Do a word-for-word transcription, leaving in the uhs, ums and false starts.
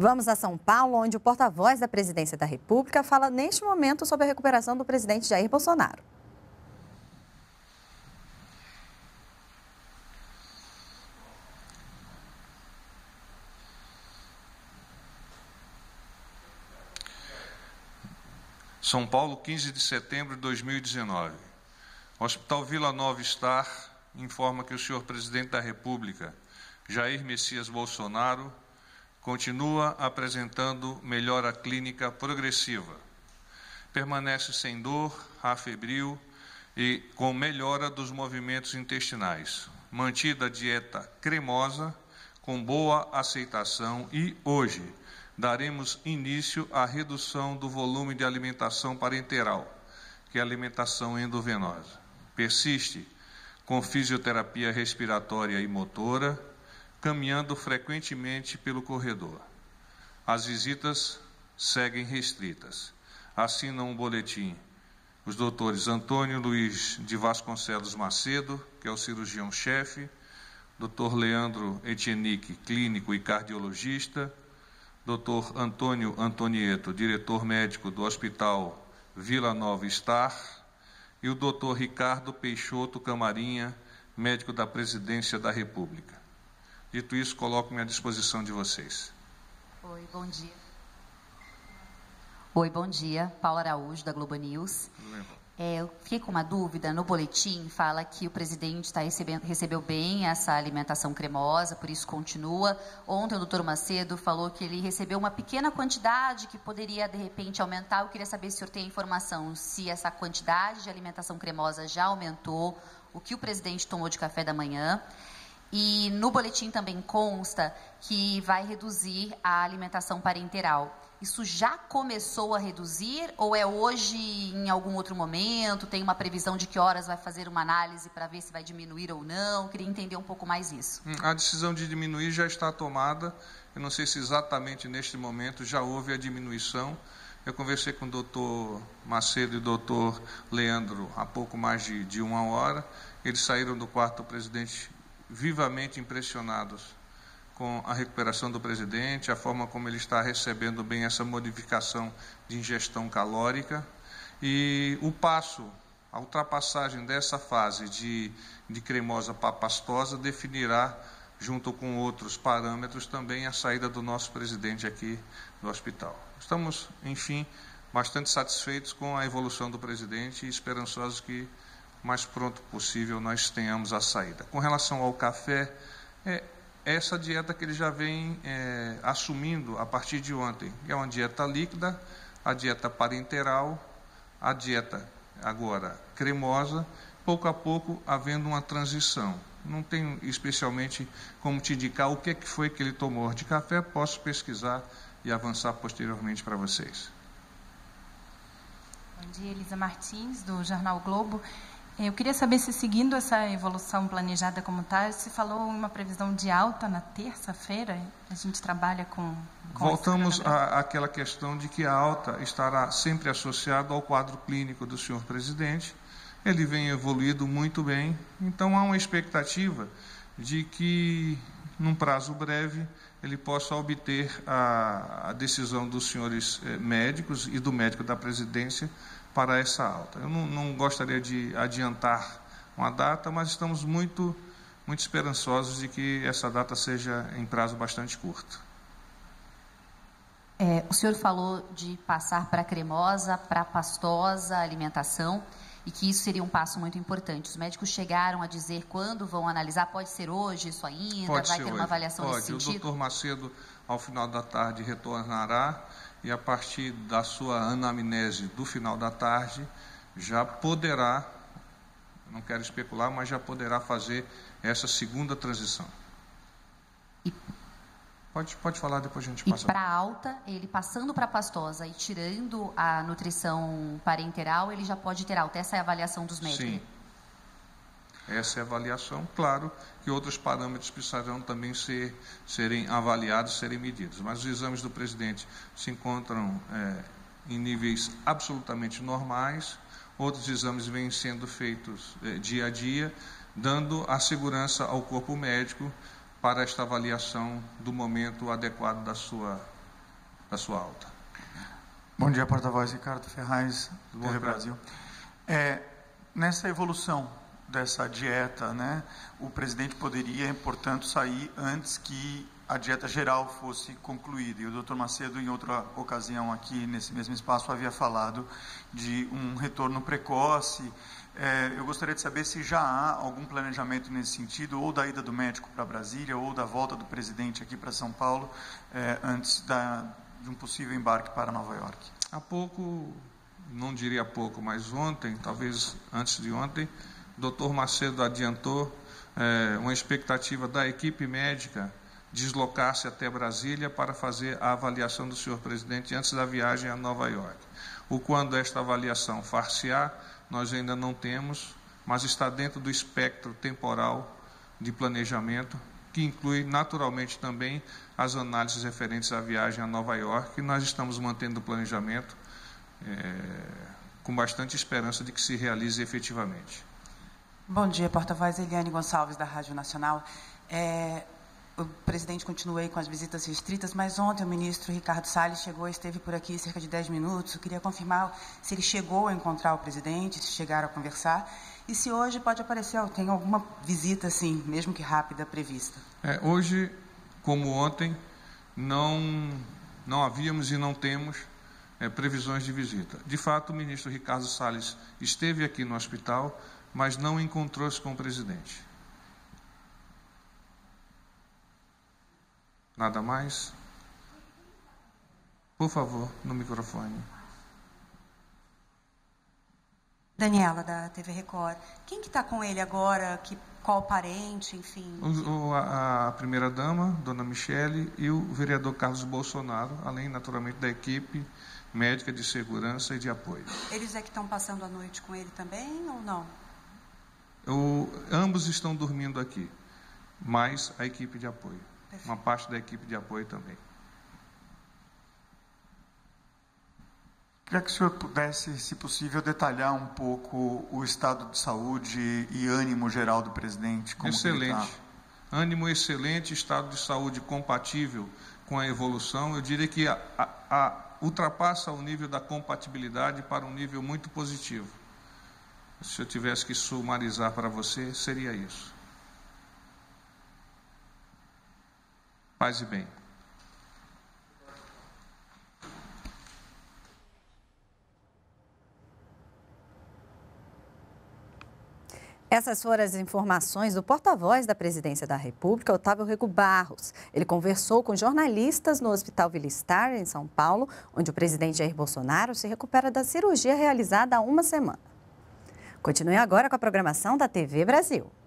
Vamos a São Paulo, onde o porta-voz da Presidência da República fala neste momento sobre a recuperação do presidente Jair Bolsonaro. São Paulo, quinze de setembro de dois mil e dezenove. O Hospital Vila Nova Star informa que o senhor presidente da República, Jair Messias Bolsonaro, continua apresentando melhora clínica progressiva. Permanece sem dor, afebril e com melhora dos movimentos intestinais. Mantida a dieta cremosa, com boa aceitação e, hoje, daremos início à redução do volume de alimentação parenteral, que é a alimentação endovenosa. Persiste com fisioterapia respiratória e motora, caminhando frequentemente pelo corredor. As visitas seguem restritas. Assinam um boletim os doutores Antônio Luiz de Vasconcelos Macedo, que é o cirurgião-chefe, doutor Leandro Etienique, clínico e cardiologista, doutor Antônio Antonieto, diretor médico do Hospital Vila Nova Star, e o doutor Ricardo Peixoto Camarinha, médico da Presidência da República. Dito isso, coloco-me à disposição de vocês. Oi, bom dia. Oi, bom dia. Paula Araújo, da Globo News. É, eu fiquei com uma dúvida. No boletim fala que o presidente tá recebendo, recebeu bem essa alimentação cremosa, por isso continua. Ontem o doutor Macedo falou que ele recebeu uma pequena quantidade que poderia, de repente, aumentar. Eu queria saber se o senhor tem informação se essa quantidade de alimentação cremosa já aumentou, o que o presidente tomou de café da manhã. E no boletim também consta que vai reduzir a alimentação parenteral. Isso já começou a reduzir ou é hoje em algum outro momento? Tem uma previsão de que horas vai fazer uma análise para ver se vai diminuir ou não? Queria entender um pouco mais isso. A decisão de diminuir já está tomada. Eu não sei se exatamente neste momento já houve a diminuição. Eu conversei com o doutor Macedo e o doutor Leandro há pouco mais de, de uma hora. Eles saíram do quarto do presidente vivamente impressionados com a recuperação do presidente, a forma como ele está recebendo bem essa modificação de ingestão calórica e o passo, a ultrapassagem dessa fase de, de cremosa para pastosa definirá, junto com outros parâmetros, também a saída do nosso presidente aqui do hospital. Estamos, enfim, bastante satisfeitos com a evolução do presidente e esperançosos que o mais pronto possível nós tenhamos a saída. Com relação ao café, é essa dieta que ele já vem é, assumindo a partir de ontem. É uma dieta líquida, a dieta parenteral, a dieta agora cremosa, pouco a pouco havendo uma transição. Não tenho especialmente como te indicar o que, é que foi que ele tomou de café, posso pesquisar e avançar posteriormente para vocês. Bom dia, Elisa Martins, do Jornal Globo. Eu queria saber se, seguindo essa evolução planejada como está, se falou uma previsão de alta na terça-feira. A gente trabalha com... com Voltamos à- àquela questão de que a alta estará sempre associada ao quadro clínico do senhor presidente. Ele vem evoluído muito bem, então há uma expectativa de que, num prazo breve, ele possa obter a, a decisão dos senhores eh, médicos e do médico da presidência para essa alta. Eu não, não gostaria de adiantar uma data, mas estamos muito, muito esperançosos de que essa data seja em prazo bastante curto. É, o senhor falou de passar para cremosa, para pastosa alimentação e que isso seria um passo muito importante. Os médicos chegaram a dizer quando vão analisar, pode ser hoje isso ainda, Pode vai ser ter hoje. uma avaliação Pode. nesse O sentido? doutor Macedo, ao final da tarde, retornará e, a partir da sua anamnese do final da tarde, já poderá, não quero especular, mas já poderá fazer essa segunda transição. E, Pode, pode falar, depois a gente e passa. para alta, ele passando para pastosa e tirando a nutrição parenteral, ele já pode ter alta. Essa é a avaliação dos médicos? Sim. Essa é a avaliação. Claro que outros parâmetros precisarão também ser, serem avaliados, serem medidos. Mas os exames do presidente se encontram é, em níveis absolutamente normais. Outros exames vêm sendo feitos é, dia a dia, dando a segurança ao corpo médico para esta avaliação do momento adequado da sua da sua alta. Bom dia, porta-voz Ricardo Ferraz, do T V Brasil. É, nessa evolução dessa dieta, né, o presidente poderia, portanto, sair antes que a dieta geral fosse concluída. E o doutor Macedo, em outra ocasião aqui, nesse mesmo espaço, havia falado de um retorno precoce. É, eu gostaria de saber se já há algum planejamento nesse sentido, ou da ida do médico para Brasília, ou da volta do presidente aqui para São Paulo, é, antes da, de um possível embarque para Nova York. Há pouco, não diria pouco, mas ontem, talvez antes de ontem, o doutor Macedo adiantou é, uma expectativa da equipe médica deslocar-se até Brasília para fazer a avaliação do senhor presidente antes da viagem a Nova York. O quando esta avaliação far-se-á, nós ainda não temos, mas está dentro do espectro temporal de planejamento, que inclui naturalmente também as análises referentes à viagem a Nova York, e nós estamos mantendo o planejamento é, com bastante esperança de que se realize efetivamente. Bom dia, porta-voz Eliane Gonçalves, da Rádio Nacional. É, o presidente continua aí com as visitas restritas, mas ontem o ministro Ricardo Salles chegou, esteve por aqui cerca de dez minutos. Eu queria confirmar se ele chegou a encontrar o presidente, se chegaram a conversar, e se hoje pode aparecer, tem alguma visita, assim, mesmo que rápida, prevista. É, hoje, como ontem, não, não havíamos e não temos é, previsões de visita. De fato, o ministro Ricardo Salles esteve aqui no hospital, mas não encontrou-se com o presidente. Nada mais? Por favor, no microfone. Daniela, da T V Record. Quem que está com ele agora? Que, qual parente, enfim? O, o, a, a primeira-dama, dona Michele, e o vereador Carlos Bolsonaro, além, naturalmente, da equipe médica de segurança e de apoio. Eles é que estão passando a noite com ele também ou não? O, ambos estão dormindo aqui, mais a equipe de apoio. Perfeito. Uma parte da equipe de apoio também. Queria que o senhor pudesse, se possível, detalhar um pouco o estado de saúde e ânimo geral do presidente. Como excelente. Tá? Ânimo excelente, estado de saúde compatível com a evolução. Eu diria que a, a, a, ultrapassa o nível da compatibilidade para um nível muito positivo. Se eu tivesse que sumarizar para você, seria isso. Paz e bem. Essas foram as informações do porta-voz da Presidência da República, Otávio Rego Barros. Ele conversou com jornalistas no Hospital Villa Star, em São Paulo, onde o presidente Jair Bolsonaro se recupera da cirurgia realizada há uma semana. Continue agora com a programação da T V Brasil.